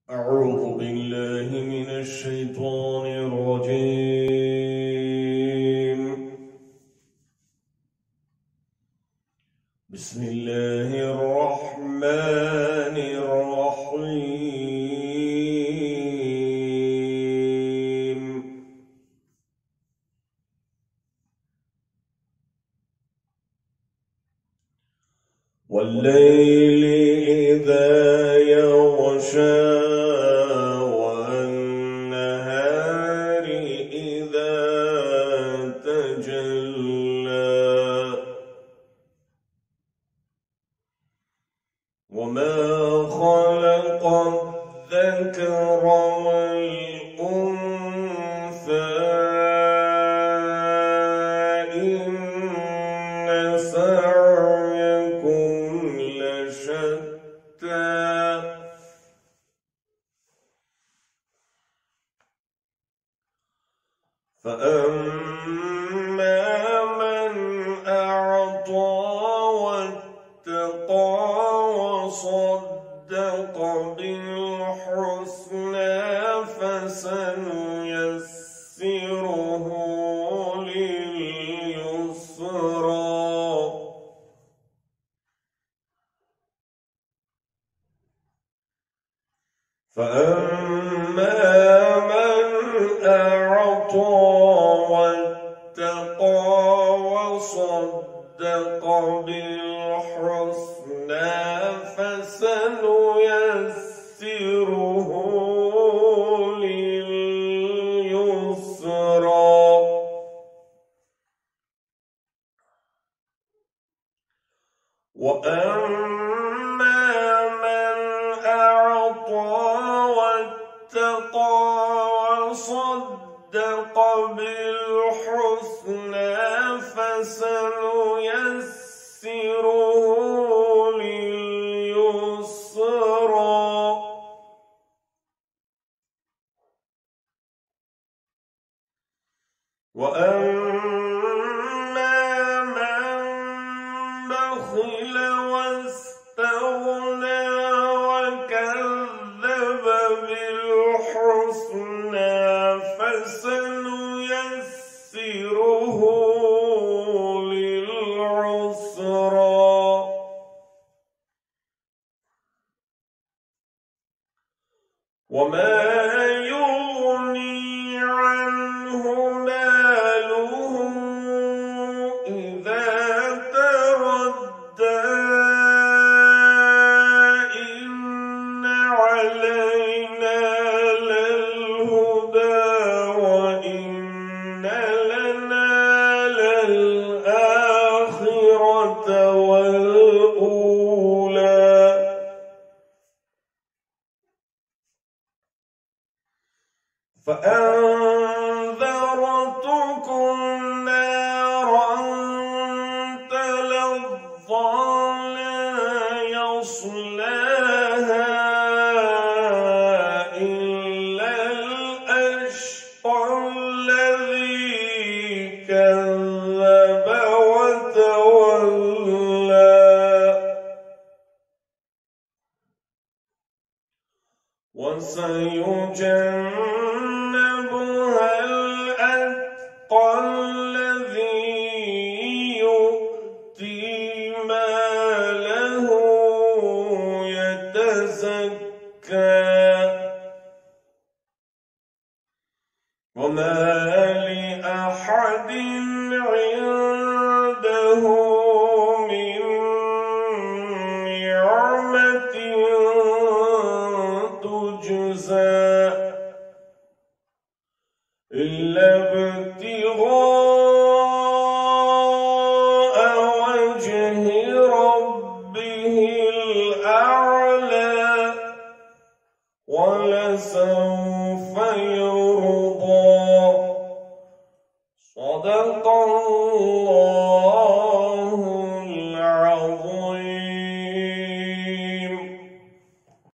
أعوذ بالله من الشيطان الرجيم. بسم الله الرحمن الرحيم. والليل إذا يغشى والنهار إذا تجلى وما خلق الذكر والأنثى إن سعيكم لشتى فأما من أعطى واتقى وصدق بالحسنى فسنيسره لليسرى فأما من أعطى واتقى وصدق بالحسنى فسنيسره لليسرى وأما من أعطى واتقى وصدق بالحسنى فسنيسره لليسرى وأما من بخل واستغنى وكذب بالحسنى فسنيسره للعسرى وما يغني عنه ماله إذا تردى إن علينا للهدى وإن لنا للآخرة والأولى فأنذرتكم نارا تلظى لا يصلاها إلا الأشقى الذي كذب وتولى وسيجنبها الأتقى الذي يؤتي ماله يتزكى وما لأحد عنده من نعمة تجزى إلا ابتغاء وجه ربه الأعلى ولسوف يرضى صدق الله